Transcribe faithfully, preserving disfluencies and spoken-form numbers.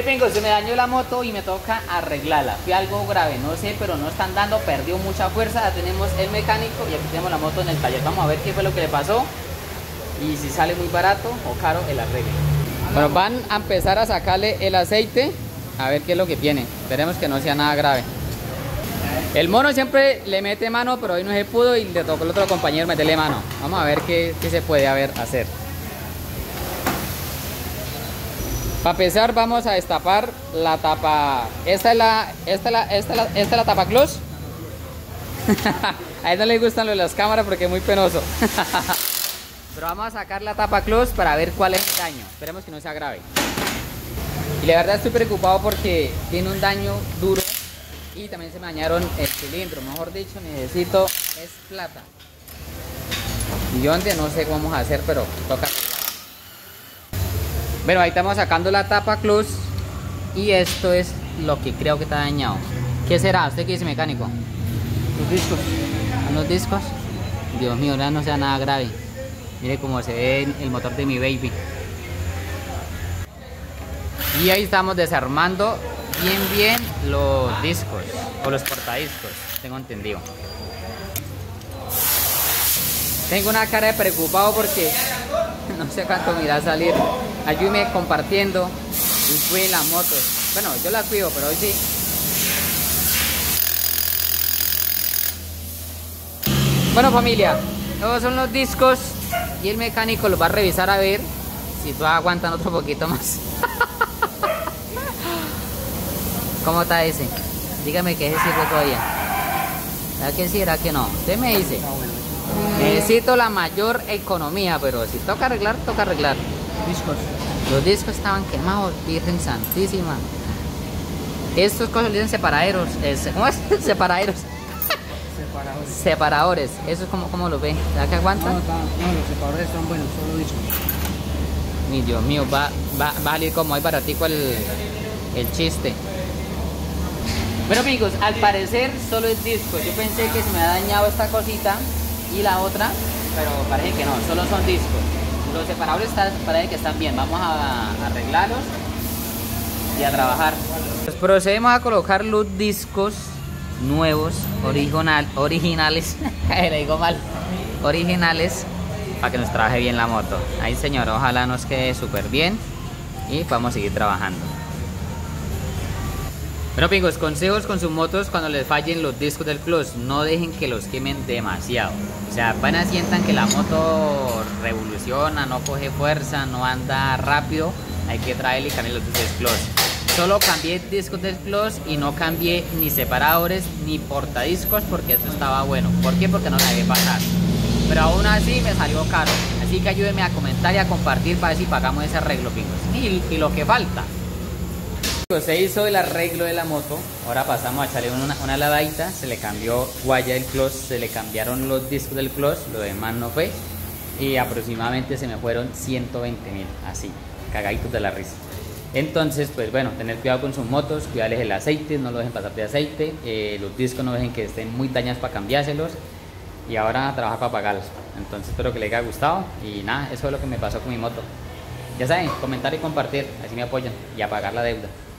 Vengo, se me dañó la moto y me toca arreglarla. Fue algo grave, no sé, pero no están dando, perdió mucha fuerza. Ya tenemos el mecánico y aquí tenemos la moto en el taller. Vamos a ver qué fue lo que le pasó y si sale muy barato o caro el arreglo. Bueno, van a empezar a sacarle el aceite a ver qué es lo que tiene. Esperemos que no sea nada grave. El mono siempre le mete mano, pero hoy no se pudo y le tocó al otro compañero meterle mano. Vamos a ver qué, qué se puede haber, hacer. Para empezar vamos a destapar la tapa. Esta es la, esta es la, esta es la, esta es la tapa close. A él no le gustan lo de las cámaras porque es muy penoso. Pero vamos a sacar la tapa close para ver cuál es el daño. Esperemos que no sea grave. Y la verdad estoy preocupado porque tiene un daño duro y también se me dañaron el cilindro. Mejor dicho, necesito es plata. Y yo antes no sé cómo vamos a hacer, pero toca. Bueno, ahí estamos sacando la tapa close y esto es lo que creo que está dañado. ¿Qué será? ¿Usted qué dice, mecánico? Los discos. ¿Los discos? Dios mío, no sea nada grave. Mire cómo se ve el motor de mi baby. Y ahí estamos desarmando bien bien los discos o los portadiscos, tengo entendido. Tengo una cara de preocupado porque no sé cuánto me irá a salir. Ayúdeme compartiendo y cuiden las motos. Bueno, yo las cuido, pero hoy sí. Bueno, familia, estos son los discos y el mecánico los va a revisar a ver si todavía aguantan otro poquito más. ¿Cómo está ese? Dígame que ese sirve todavía. ¿Será que sí? ¿Será que no? Usted me dice. Necesito la mayor economía, pero si toca arreglar, toca arreglar. Discos. Los discos estaban quemados, Virgen Santísima. Estos cosas le dicen separaderos. Es, ¿Cómo es? Separaderos. Separadores. Separadores. Eso es como, como lo ve. ¿Será que aguantan? No, no, no, los separadores están buenos, solo discos. Mi Dios mío, va, va, va a salir como hay baratico el, el chiste. Bueno, amigos, al parecer solo es disco. Yo pensé que se me ha dañado esta cosita y la otra, pero parece que no, solo son discos. Los separadores están, parece que están bien. Vamos a, a arreglarlos y a trabajar. Pues procedemos a colocar los discos nuevos, original, originales, le digo mal, originales, para que nos trabaje bien la moto. Ahí, señor, ojalá nos quede súper bien y vamos a seguir trabajando. Bueno, amigos, consejos con sus motos cuando les fallen los discos del clutch. No dejen que los quemen demasiado. O sea, apenas sientan que la moto revoluciona, no coge fuerza, no anda rápido, hay que traerle y cambiar los discos del clutch. Solo cambié discos del clutch y no cambié ni separadores ni portadiscos porque eso estaba bueno. ¿Por qué? Porque no la dejé pasar. Pero aún así me salió caro. Así que ayúdenme a comentar y a compartir para ver si pagamos ese arreglo, amigos. Y, y lo que falta. Se hizo el arreglo de la moto, ahora pasamos a echarle una, una lavadita, se le cambió guaya del clutch, se le cambiaron los discos del clutch, lo demás no fue, y aproximadamente se me fueron ciento veinte mil, así, cagaditos de la risa. Entonces, pues bueno, tener cuidado con sus motos, cuidarles el aceite, no lo dejen pasar de aceite, eh, los discos no dejen que estén muy dañados para cambiárselos, y ahora trabajar para pagarlos. Entonces espero que les haya gustado, y nada, eso es lo que me pasó con mi moto. Ya saben, comentar y compartir, así me apoyan, y a pagar la deuda.